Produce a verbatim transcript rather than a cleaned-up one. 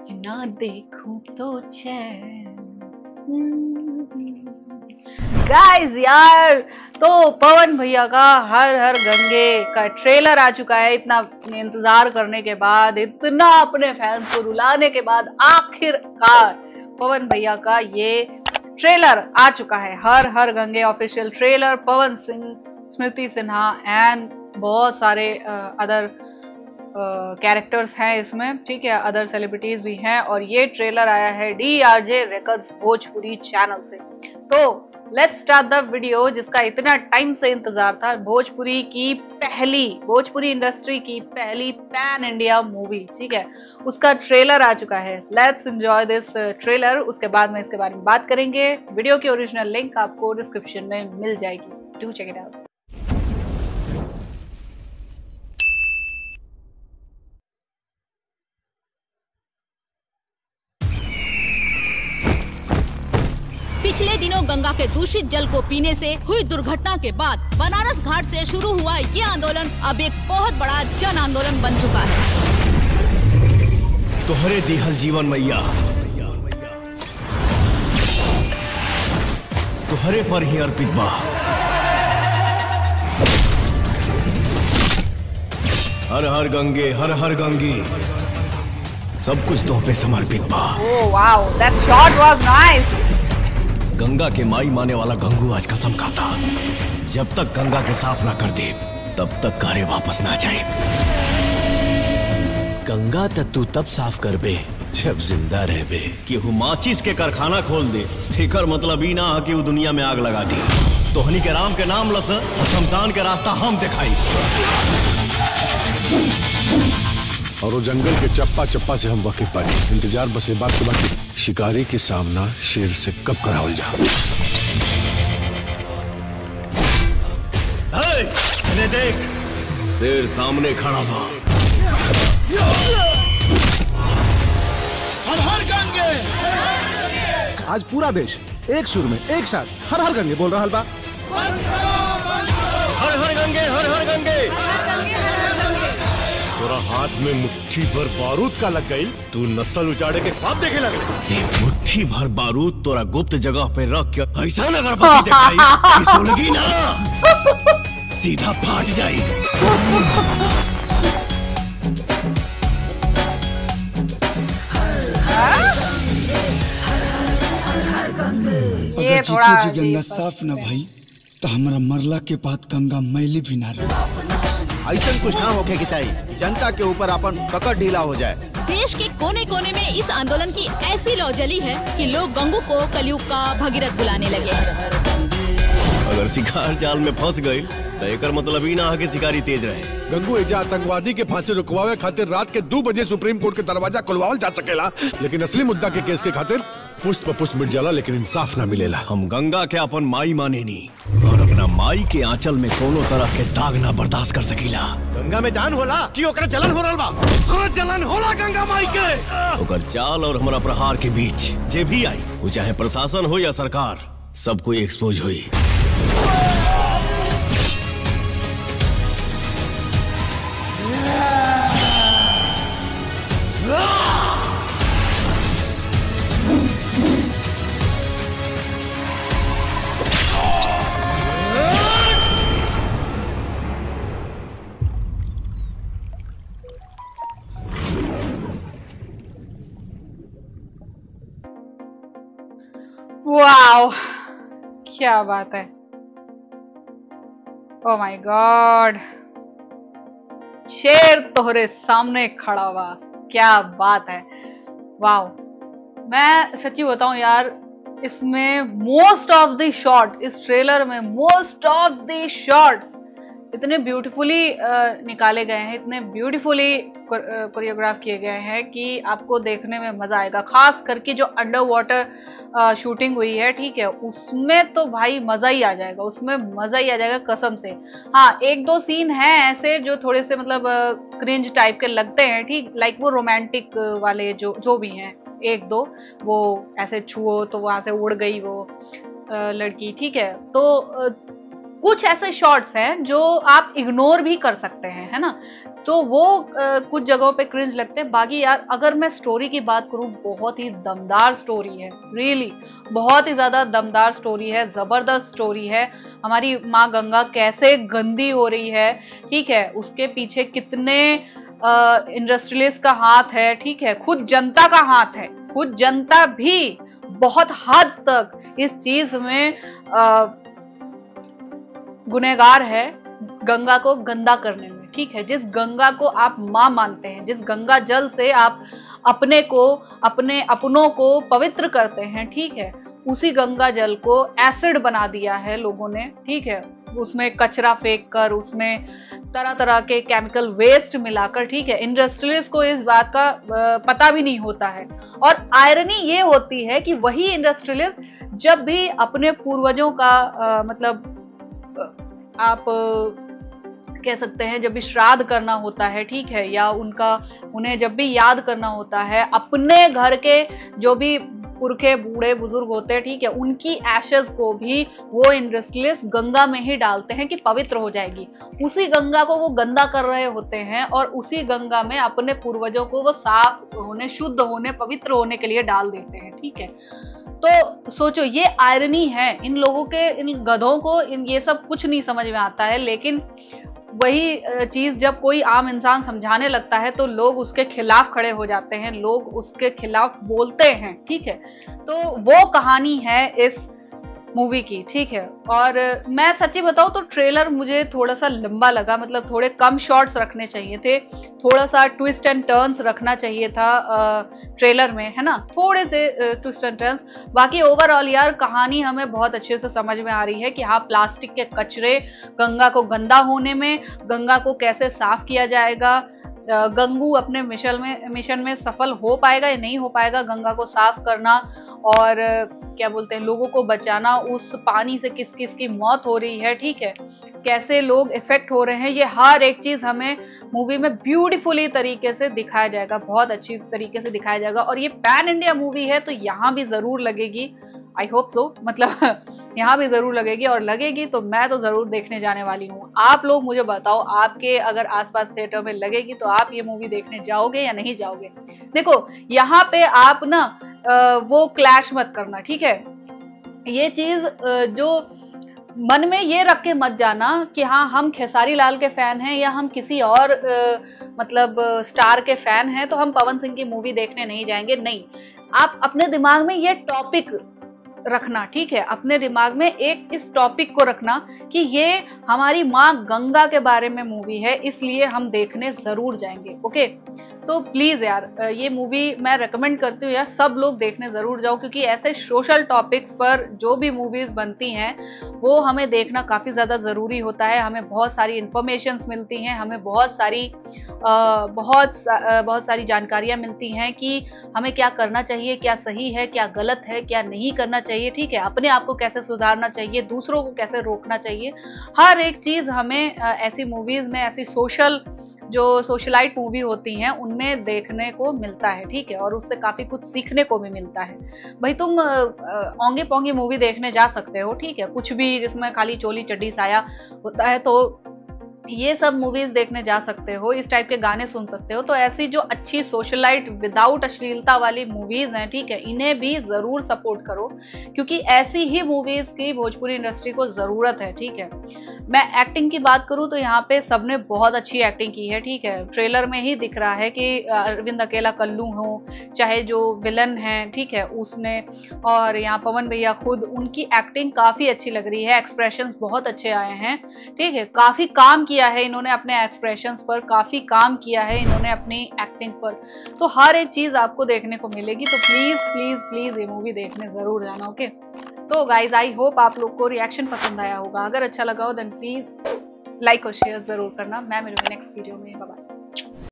ना देखूं तो चैन। गाइस यार, तो पवन भैया का हर हर गंगे का ट्रेलर आ चुका है। इतना इंतजार करने के बाद, इतना अपने फैंस को रुलाने के बाद आखिरकार पवन भैया का ये ट्रेलर आ चुका है। Har Har Gange official trailer. Pawan Singh, Smriti Sinha and बहुत सारे अदर कैरेक्टर्स हैं इसमें, ठीक है, अदर सेलिब्रिटीज भी हैं। और ये ट्रेलर आया है D R J records Bhojpuri channel से। तो लेट्स स्टार्ट द वीडियो, जिसका इतना टाइम से इंतजार था। भोजपुरी की पहली, भोजपुरी इंडस्ट्री की पहली पैन इंडिया मूवी, ठीक है, उसका ट्रेलर आ चुका है। Let's enjoy this trailer. उसके बाद में इसके बारे में बात करेंगे। वीडियो की ओरिजिनल लिंक आपको डिस्क्रिप्शन में मिल जाएगी। Do check it out. पिछले दिनों गंगा के दूषित जल को पीने से हुई दुर्घटना के बाद बनारस घाट से शुरू हुआ ये आंदोलन अब एक बहुत बड़ा जन आंदोलन बन चुका है। तोहरे दिहल जीवन मैया तोहरे पर ही अर्पित बा। हर हर गंगे, हर हर गंगे, सब कुछ तो पे समर्पित बा। Oh wow, that shot was nice. Ganga के माई माने वाला गंगू आज कसम खाता, जब तक गंगा के साफ ना कर दे तब तक घरे वापस ना जाए। गंगा तू तब साफ कर बे जब जिंदा रह बे। कि हु माचिस के कारखाना खोल दे, एकर मतलब ई ना है कि वो दुनिया में आग लगा दी। तोहनी के राम के नाम लस और शमशान के रास्ता हम दिखाई। और वो जंगल के चप्पा चप्पा से हम वाकिफ बानी। इंतजार बस ये बात के बाकी, शिकारी के सामना शेर से कब करावल जा। हे, देख, शेर सामने खड़ा बा। हर हर गंगे। आज पूरा देश एक सुर में एक साथ हर हर गंगे बोल रहा बा। हर हर गंगे, हर हर गंगे। तोरा हाथ में मुट्ठी भर बारूद का लग गई, तू नस्ल उजाड़े के ख्वाब देखे लगे। ये मुट्ठी भर बारूद तोरा गुप्त जगह पे रख के ऐसा अगरबत्ती दिखाई कि सुलगी ना, सीधा फाट जाई। ये अगर थोड़ा जीते जी गंगा साफ न भई तो हमारा मरला के बाद गंगा मैली भी ना रही। ऐसा कुछ ना होके कि चाहिए जनता के ऊपर अपन पकड़ ढीला हो जाए। देश के कोने कोने में इस आंदोलन की ऐसी लौ जली है कि लोग गंगू को कलयुग का भगीरथ बुलाने लगे हैं। अगर शिकार जाल में फंस गई तो एकर मतलब ही ना है कि शिकारी तेज रहे। गंगू एजा आतंकवादी के फांसी रुकवावे खातिर रात के दो बजे सुप्रीम कोर्ट के दरवाजा खुलवावल जा सकेला, लेकिन असली मुद्दा के केस के खातिर पुष्ट पर पुष्ट मिट जाला, लेकिन इंसाफ ना मिलेला। हम गंगा के अपन माई माने नी और अपना माई के आंचल में कोनो तरह के दाग ना बर्दाश्त कर सकीला। गंगा में जान होला कि ओकरा जलन हो रहल बा। हां, जलन होला गंगा माई के। ओकर चाल और हमारा प्रहार के बीच जे भी आई, वो चाहे प्रशासन हो या सरकार, सब कोई एक्सपोज हुई। वाओ, क्या बात है। ओ माय गॉड, शेर तोहरे सामने खड़ा हुआ, क्या बात है। वाओ, मैं सच्ची बताऊं यार, इसमें मोस्ट ऑफ द शॉट, इस ट्रेलर में मोस्ट ऑफ द शॉट्स इतने ब्यूटीफुली निकाले गए हैं, इतने ब्यूटीफुली कोरियोग्राफ किए गए हैं कि आपको देखने में मजा आएगा। खास करके जो अंडर वाटर शूटिंग हुई है, ठीक है, उसमें तो भाई मजा ही आ जाएगा, उसमें मजा ही आ जाएगा कसम से। हाँ, एक दो सीन हैं ऐसे जो थोड़े से मतलब क्रिंज टाइप के लगते हैं, ठीक, लाइक वो रोमांटिक वाले जो जो भी हैं, एक दो वो ऐसे छुओ तो वहां से उड़ गई वो लड़की, ठीक है, तो कुछ ऐसे शॉट्स हैं जो आप इग्नोर भी कर सकते हैं, है ना, तो वो आ, कुछ जगहों पे क्रिंज लगते हैं। बाकी यार अगर मैं स्टोरी की बात करूं, बहुत ही दमदार स्टोरी है, रियली बहुत ही ज्यादा दमदार स्टोरी है, जबरदस्त स्टोरी है। हमारी माँ गंगा कैसे गंदी हो रही है, ठीक है, उसके पीछे कितने इंडस्ट्रियलिस्ट का हाथ है, ठीक है, खुद जनता का हाथ है, खुद जनता भी बहुत हद तक इस चीज में आ, गुनहगार है गंगा को गंदा करने में, ठीक है। जिस गंगा को आप मां मानते हैं, जिस गंगा जल से आप अपने को, अपने अपनों को पवित्र करते हैं, ठीक है, उसी गंगा जल को एसिड बना दिया है लोगों ने, ठीक है, उसमें कचरा फेंक कर, उसमें तरह तरह के केमिकल वेस्ट मिलाकर, ठीक है। इंडस्ट्रियलिस्ट को इस बात का पता भी नहीं होता है। और आयरनी ये होती है कि वही इंडस्ट्रियलिस्ट जब भी अपने पूर्वजों का आ, मतलब आप कह सकते हैं जब भी श्राद्ध करना होता है, ठीक है, या उनका उन्हें जब भी याद करना होता है, अपने घर के जो भी पुरखे बूढ़े बुजुर्ग होते हैं, ठीक है, उनकी एशेस को भी वो इंडस्ट्रियलिस्ट गंगा में ही डालते हैं कि पवित्र हो जाएगी। उसी गंगा को वो गंदा कर रहे होते हैं और उसी गंगा में अपने पूर्वजों को वो साफ होने, शुद्ध होने, पवित्र होने के लिए डाल देते हैं, ठीक है। तो सोचो, ये आयरनी है इन लोगों के, इन गधों को इन ये सब कुछ नहीं समझ में आता है। लेकिन वही चीज जब कोई आम इंसान समझाने लगता है तो लोग उसके खिलाफ खड़े हो जाते हैं, लोग उसके खिलाफ बोलते हैं, ठीक है। तो वो कहानी है इस मूवी की, ठीक है। और मैं सच्ची बताऊं तो ट्रेलर मुझे थोड़ा सा लंबा लगा, मतलब थोड़े कम शॉट्स रखने चाहिए थे, थोड़ा सा ट्विस्ट एंड टर्न्स रखना चाहिए था ट्रेलर में, है ना, थोड़े से ट्विस्ट एंड टर्न्स। बाकी ओवरऑल यार कहानी हमें बहुत अच्छे से समझ में आ रही है कि हाँ, प्लास्टिक के कचरे, गंगा को गंदा होने में, गंगा को कैसे साफ किया जाएगा, गंगू अपने मिशन में मिशन में सफल हो पाएगा या नहीं हो पाएगा, गंगा को साफ करना और क्या बोलते हैं लोगों को बचाना, उस पानी से किस किस की मौत हो रही है, ठीक है, कैसे लोग इफेक्ट हो रहे हैं, ये हर एक चीज हमें मूवी में ब्यूटीफुली तरीके से दिखाया जाएगा, बहुत अच्छी तरीके से दिखाया जाएगा। और ये पैन इंडिया मूवी है तो यहाँ भी जरूर लगेगी, आई होप सो, मतलब यहाँ भी जरूर लगेगी, और लगेगी तो मैं तो जरूर देखने जाने वाली हूँ। आप लोग मुझे बताओ, आपके अगर आसपास थिएटर में लगेगी तो आप ये मूवी देखने जाओगे या नहीं जाओगे। देखो यहाँ पे आप ना वो क्लैश मत करना, ठीक है, ये चीज जो मन में ये रख के मत जाना कि हाँ हम खेसारी लाल के फैन हैं या हम किसी और आ, मतलब स्टार के फैन हैं तो हम पवन सिंह की मूवी देखने नहीं जाएंगे। नहीं, आप अपने दिमाग में ये टॉपिक रखना, ठीक है, अपने दिमाग में एक इस टॉपिक को रखना कि ये हमारी माँ गंगा के बारे में मूवी है, इसलिए हम देखने जरूर जाएंगे। ओके, तो प्लीज यार ये मूवी मैं रेकमेंड करती हूँ यार, सब लोग देखने जरूर जाओ, क्योंकि ऐसे सोशल टॉपिक्स पर जो भी मूवीज बनती हैं वो हमें देखना काफी ज्यादा जरूरी होता है। हमें बहुत सारी इंफॉर्मेशंस मिलती हैं, हमें बहुत सारी आ, बहुत सा, बहुत सारी जानकारियां मिलती हैं कि हमें क्या करना चाहिए, क्या सही है, क्या गलत है, क्या नहीं करना चाहिए, ठीक है, अपने आप को कैसे सुधारना चाहिए, दूसरों को कैसे रोकना चाहिए। हर एक चीज हमें ऐसी मूवीज में, ऐसी सोशल जो सोशलाइट मूवी होती हैं उनमें देखने को मिलता है, ठीक है, और उससे काफी कुछ सीखने को भी मिलता है। भाई तुम ओंगे पोंगे मूवी देखने जा सकते हो, ठीक है, कुछ भी जिसमें खाली चोली चड्डी साया होता है तो ये सब मूवीज देखने जा सकते हो, इस टाइप के गाने सुन सकते हो। तो ऐसी जो अच्छी सोशलाइट विदाउट अश्लीलता वाली मूवीज हैं, ठीक है, इन्हें भी जरूर सपोर्ट करो, क्योंकि ऐसी ही मूवीज की भोजपुरी इंडस्ट्री को जरूरत है, ठीक है। मैं एक्टिंग की बात करूं तो यहाँ पे सबने बहुत अच्छी एक्टिंग की है, ठीक है, ट्रेलर में ही दिख रहा है कि अरविंद अकेला कल्लू हो, चाहे जो विलन है, ठीक है, उसने, और यहाँ पवन भैया खुद, उनकी एक्टिंग काफी अच्छी लग रही है, एक्सप्रेशंस बहुत अच्छे आए हैं, ठीक है, काफी काम किया है इन्होंने अपने एक्सप्रेशंस पर, काफी काम किया है इन्होंने अपनी एक्टिंग पर, तो हर एक चीज आपको देखने को मिलेगी। तो प्लीज प्लीज प्लीज ये मूवी देखने जरूर जाना। ओके, तो गाइज आई होप आप लोग को रिएक्शन पसंद आया होगा, अगर अच्छा लगा हो देन प्लीज लाइक और शेयर जरूर करना। मैं मिलूंगी नेक्स्ट वीडियो में, बाय बाय।